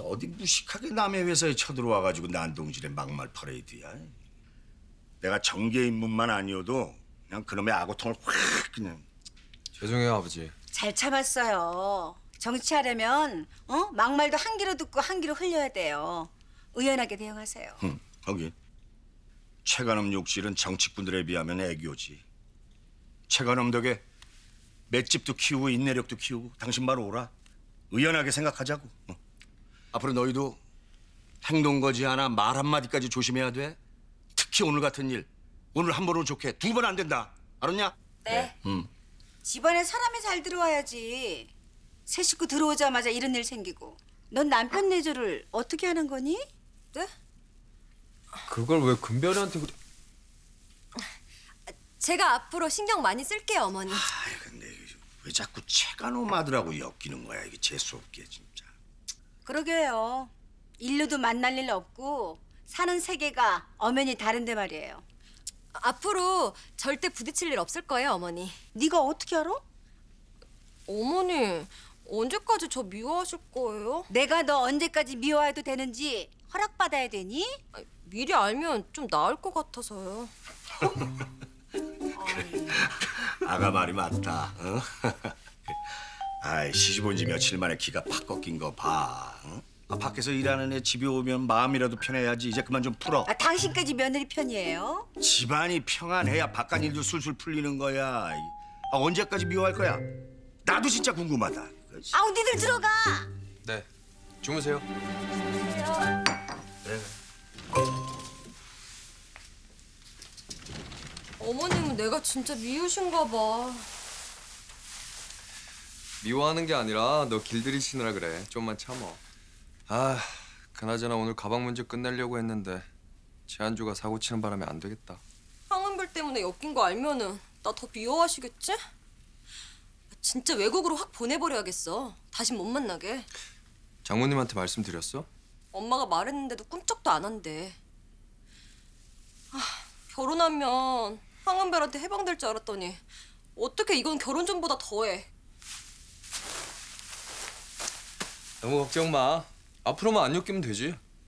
어디 무식하게 남의 회사에 쳐들어와가지고 난동질의 막말 퍼레이드야. 내가 정계 입문만 아니어도 그냥 그놈의 악어통을 확 그냥. 죄송해요, 아버지. 잘 참았어요. 정치하려면 막말도 한 귀로 듣고 한 귀로 흘려야 돼요. 의연하게 대응하세요. 거기 최간업 욕실은 정치꾼들에 비하면 애교지. 최간업 덕에 맷집도 키우고 인내력도 키우고 당신 말 오라. 의연하게 생각하자고. 앞으로 너희도 행동 거지 하나 말 한마디까지 조심해야 돼. 특히 오늘 같은 일. 오늘 한 번은 좋게 두 번 안 된다. 알았냐? 네. 집안에 사람이 잘 들어와야지. 새 식구 들어오자마자 이런 일 생기고. 넌 남편 내조를 어떻게 하는 거니? 네? 그걸 왜 금별이한테 그래? 제가 앞으로 신경 많이 쓸게요, 어머니. 아이 근데 왜 자꾸 최간업 아들하고 엮이는 거야. 이게 재수없게 진짜. 그러게요. 일로도 만날 일 없고 사는 세계가 엄연히 다른데 말이에요. 앞으로 절대 부딪힐 일 없을 거예요, 어머니. 네가 어떻게 알아? 어머니, 언제까지 저 미워하실 거예요? 내가 너 언제까지 미워해도 되는지 허락받아야 되니? 미리 알면 좀 나을 것 같아서요. 아가 말이 맞다. 어? 아이 시집 온 지 며칠 만에 기가 팍 꺾인 거 봐. 어? 밖에서 일하는 애 집에 오면 마음이라도 편해야지. 이제 그만 좀 풀어. 당신까지 며느리 편이에요? 집안이 평안해야 바깥 일도 술술 풀리는 거야. 언제까지 미워할 거야? 나도 진짜 궁금하다. 아우 니들 들어가. 네, 주무세요. 그래. 어머님은 내가 진짜 미우신가 봐. 미워하는 게 아니라 너 길들이시느라 그래. 좀만 참어. 아, 그나저나 오늘 가방 문제 끝내려고 했는데 지한주가 사고 치는 바람에 안 되겠다. 황은별 때문에 엮인 거 알면은 나 더 미워하시겠지? 진짜 외국으로 확 보내버려야겠어. 다시 못 만나게. 장모님한테 말씀드렸어? 엄마가 말했는데도 꿈쩍도 안 한대. 결혼하면 황은별한테 해방될 줄 알았더니 어떻게 이건 결혼 전보다 더해. 너무 걱정 마. 앞으로만 안 엮이면 되지.